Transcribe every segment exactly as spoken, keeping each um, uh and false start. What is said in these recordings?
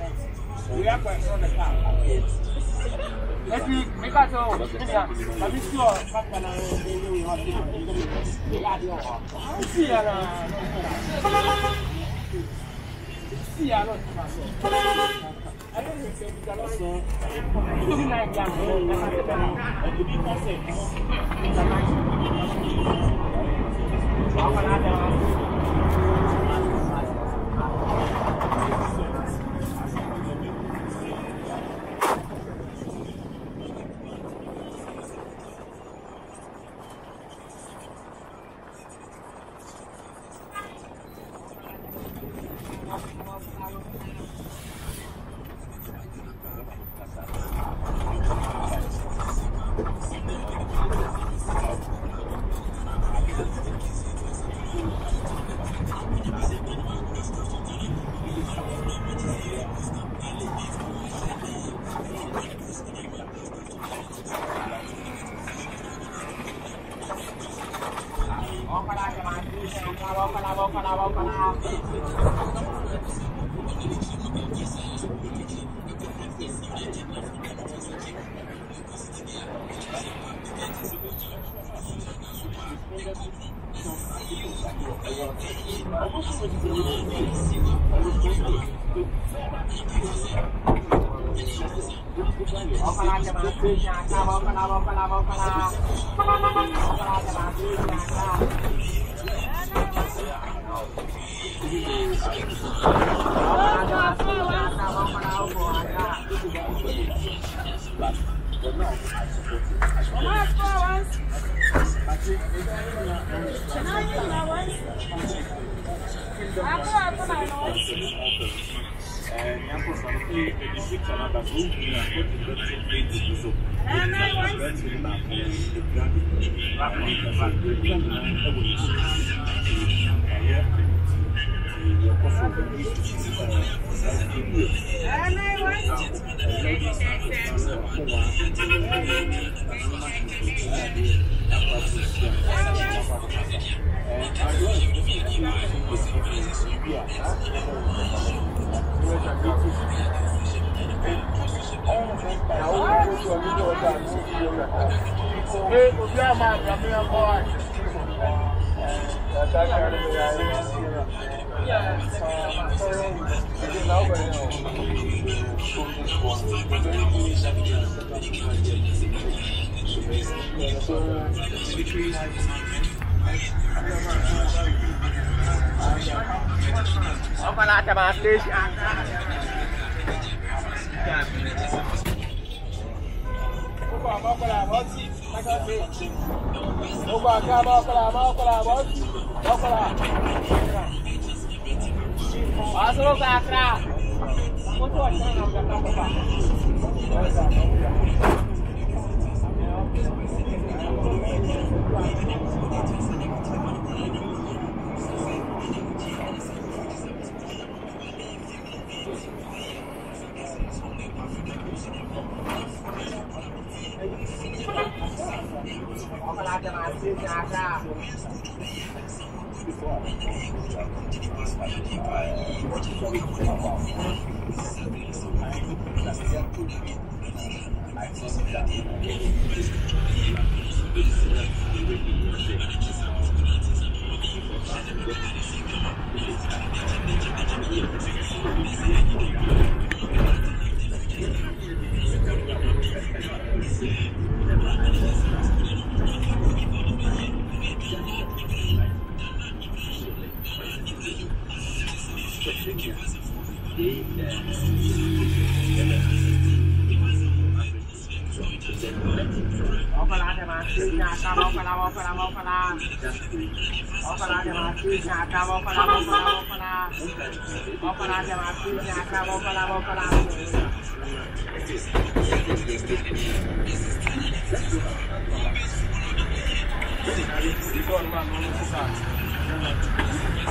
We are going on the car. Let me make us all. Let me see your partner. See, see, I don't I don't think so. Masuk ke Accra.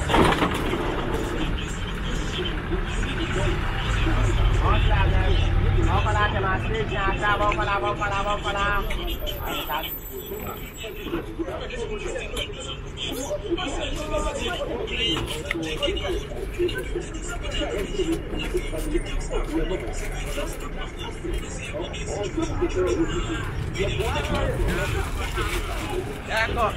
Olha, Vamos para que más se llama, vamos para, vamos para, vamos para. Ahí está. Ecco.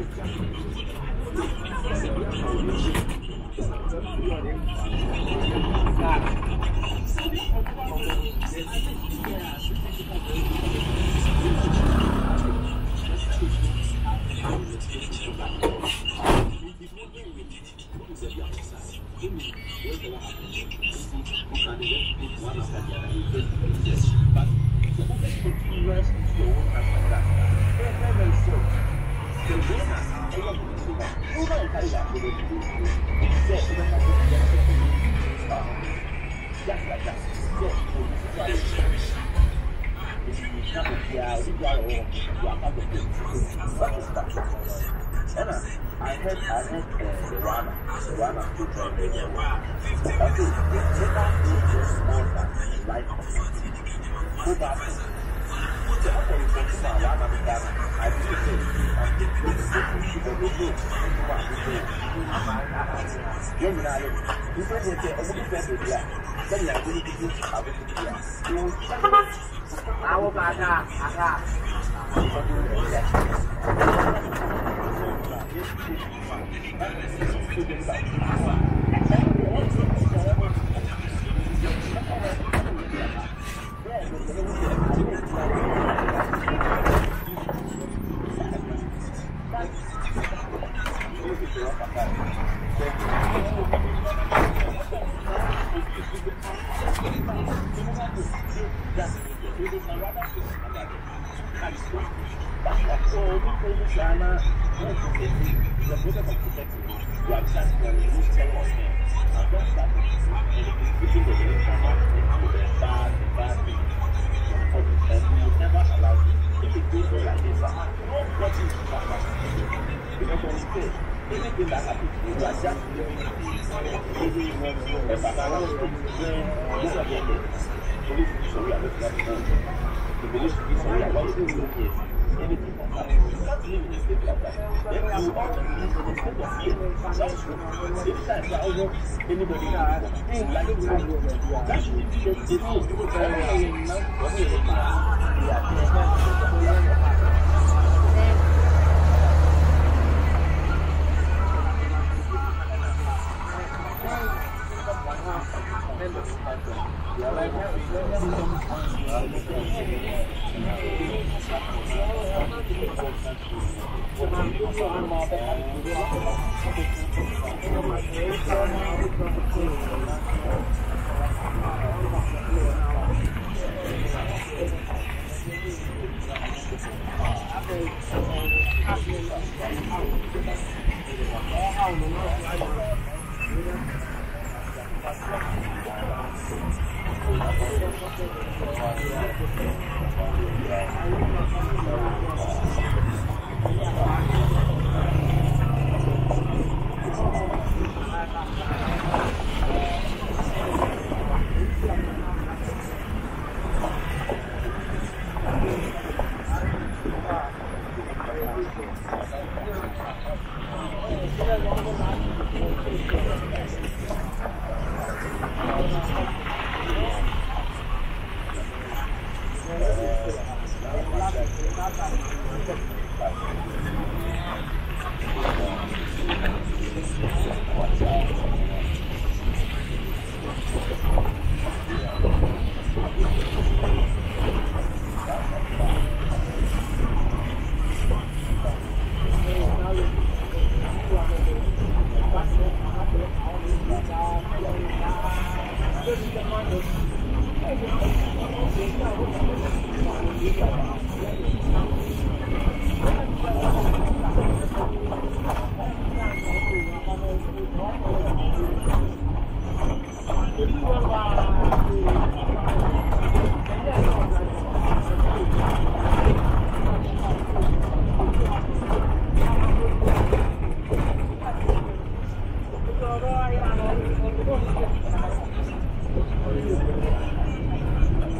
I heard, I heard uh, the Rana, the Rana to join me. Okay, let us do this small time, like, go back. So after you go to my Rana, I do this, I do this, I do this, you know, you don't get a little bit of that. Then you are going to do a bit of that. I will back up, back up. Anything that happens, you are just maybe a banana stick. These are the police so we are not going to the police so we are not going to anything that happens. You can't live in a state like that. Then you ought to live in a state of fear. That's true. Anytime you are anybody like that should be the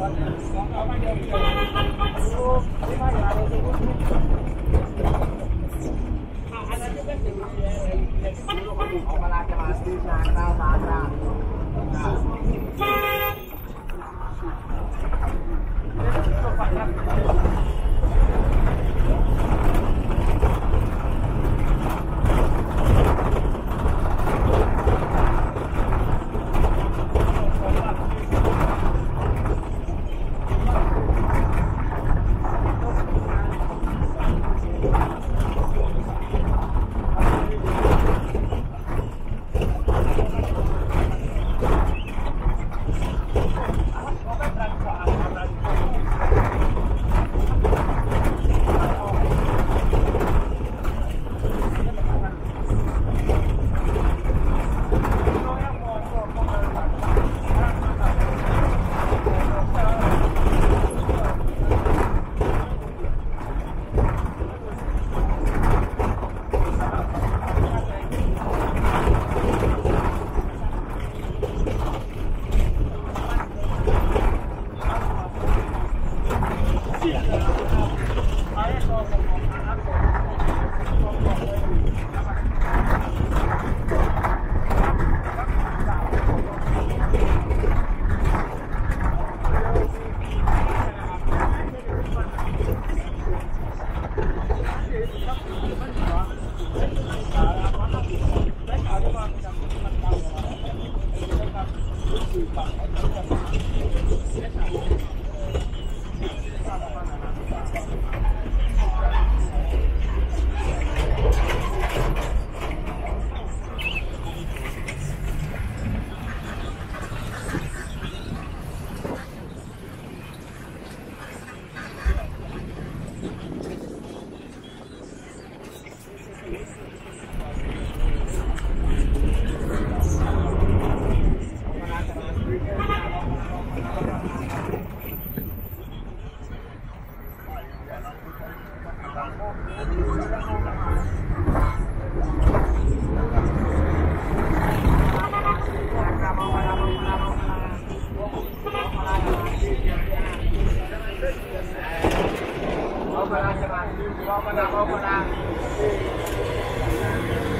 Bawa pada, bawa pada, bawa pada.